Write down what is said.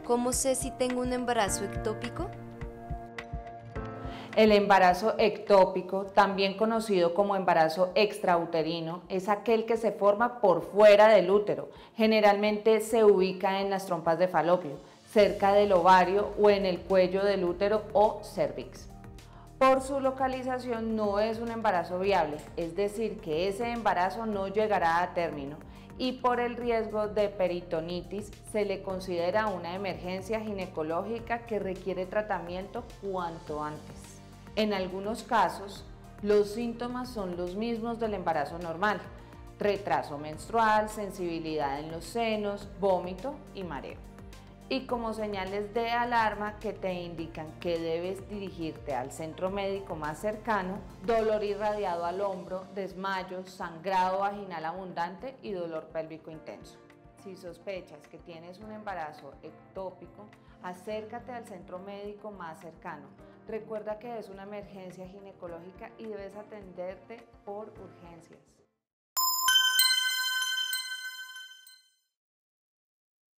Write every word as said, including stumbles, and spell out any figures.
¿Cómo sé si tengo un embarazo ectópico? El embarazo ectópico, también conocido como embarazo extrauterino, es aquel que se forma por fuera del útero. Generalmente se ubica en las trompas de falopio, cerca del ovario o en el cuello del útero o cervix. Por su localización no es un embarazo viable, es decir, que ese embarazo no llegará a término, y por el riesgo de peritonitis se le considera una emergencia ginecológica que requiere tratamiento cuanto antes. En algunos casos, los síntomas son los mismos del embarazo normal: retraso menstrual, sensibilidad en los senos, vómito y mareo. Y como señales de alarma que te indican que debes dirigirte al centro médico más cercano: dolor irradiado al hombro, desmayos, sangrado vaginal abundante y dolor pélvico intenso. Si sospechas que tienes un embarazo ectópico, acércate al centro médico más cercano. Recuerda que es una emergencia ginecológica y debes atenderte por urgencias.